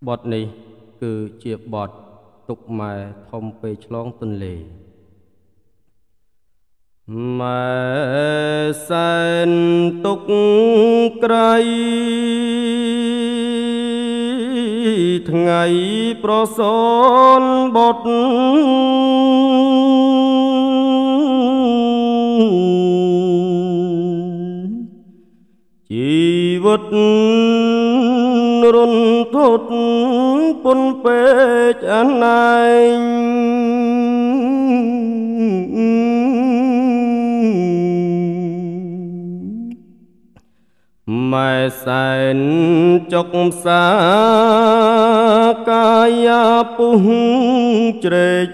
บทนี้คือเจียบบทตุกแม่ทอมไปฉลองตุนเลแม่แสนตุกไกรថ្ងៃប្រសនបทជីវិតរន្ធត់ពុនពេកអណែងម៉ែសែនចុកសាកាយាពុះជ្រែក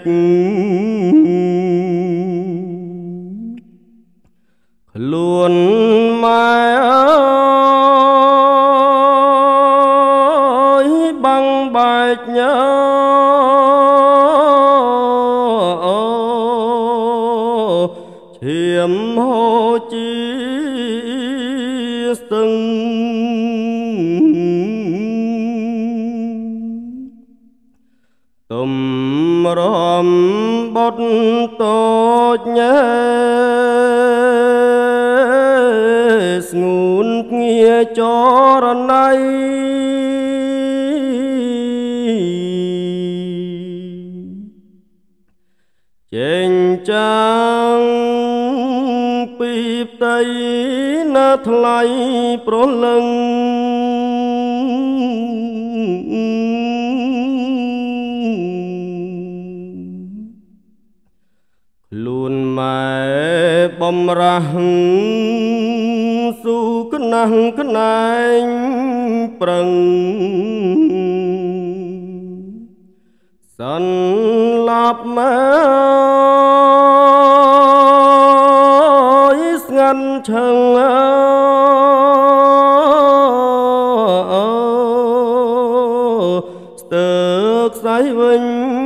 ខ្លួនម៉ែអើយបាំងបែកញើឈាមហូរជាស្ទឹងទំរំបត់តូចញ៉ែស្ងួនងារចរណៃចេញចាំងពីផ្ទៃណាថ្លៃប្រលឹងខ្លួនម៉ែបំរាស់ស៊ូក្នាស់ក្នែងប្រឹងសន្លាប់ម៉ែស្ងាត់ឈឹងស្ទើរខ្សែវិញ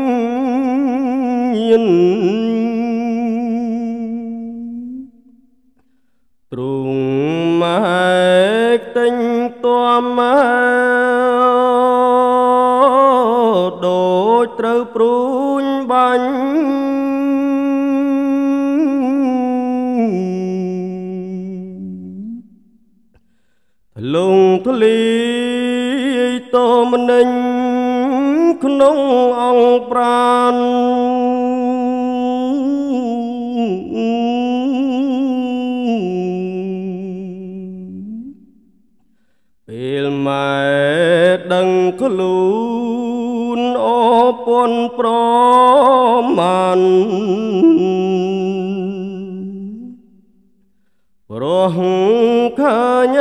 ទ្រូងម៉ែតែងጧមម៉ែដូចត្រូវព្រួញបាញ់លងធ្លីតមនិញក្នុងអង្គប្រានពេលម៉ែដឹងខ្លួនអូពន់ប្រមាណរស់ឃើញ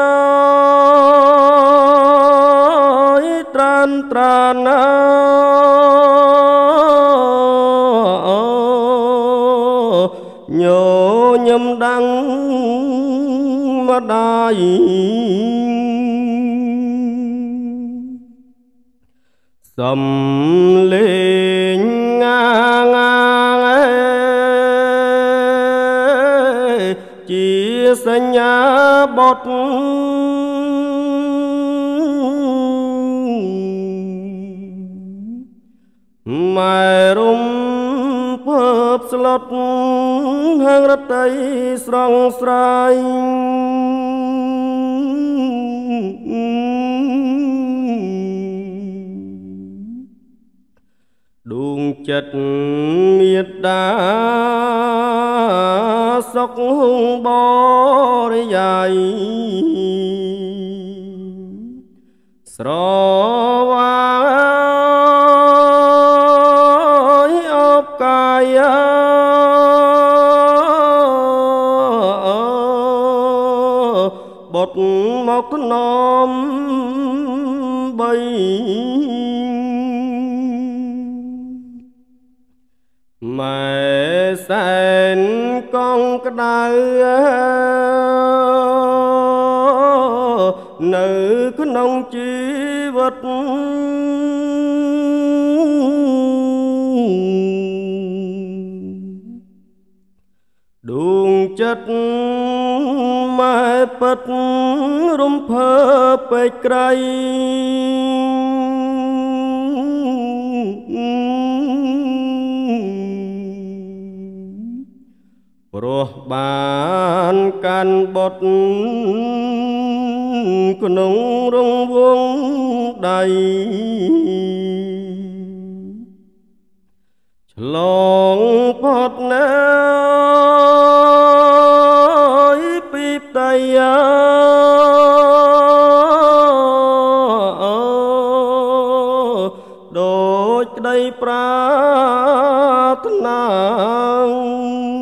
ត្រានត្រានញញឹមដឹងម្ដាយសំលេងងាជាសញ្ញាបទម៉ែរំភើបស្លុតហាងរតីស្រងស្រ័យដួងចិត្តមេត្តាសុខហុងបរិយាយស្រវាយអបកាយបុតមកនំបីម៉ែសែនកងក្ដៅនៅក្នុងជីវិតដួងចិត្តម៉ែពិតរំភើបពេកក្រៃព្រោះបានកាន់បុតក្នុងរង្វង់ដៃឆ្លងផុតណាយពីផ្ទៃដូចក្តីប្រាថ្នា